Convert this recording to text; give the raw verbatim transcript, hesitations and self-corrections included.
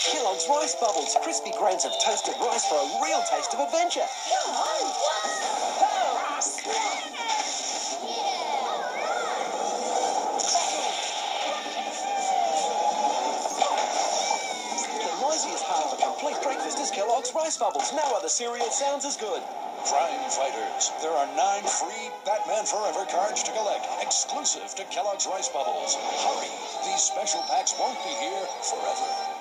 Kellogg's Rice Bubbles, crispy grains of toasted rice for a real taste of adventure. Come on. The noisiest part of a complete breakfast is Kellogg's Rice Bubbles. No other cereal sounds as good. Crime Fighters. There are nine free Batman Forever cards to collect, exclusive to Kellogg's Rice Bubbles. Hurry! These special packs won't be here forever.